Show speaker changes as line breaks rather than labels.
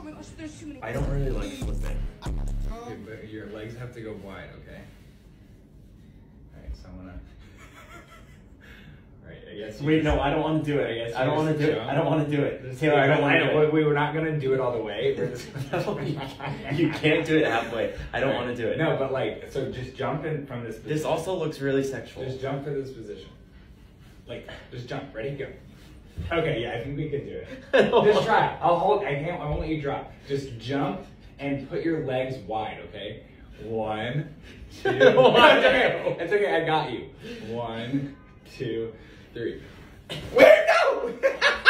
Oh my gosh, there's too many.
I don't really like flipping.
Okay, but your legs have to go wide, okay? Alright, so I'm gonna... Alright, I guess you
Wait,
just...
no, I don't want to do it.
I guess
I don't want to do it. I don't want to do it. Taylor, I don't want to do it.
We were not gonna do it all the way. We're just...
You can't do it halfway. I don't want to do it.
No, but like, so just jump in from this position.
This also looks really sexual.
Just jump to this position. Like, just jump. Ready? Go. Okay, yeah, I think we can do it. Just try. I won't let you drop. Just jump and put your legs wide, okay? 1, 2. It's okay. It's okay. I got you. 1, 2, 3. Wait, no!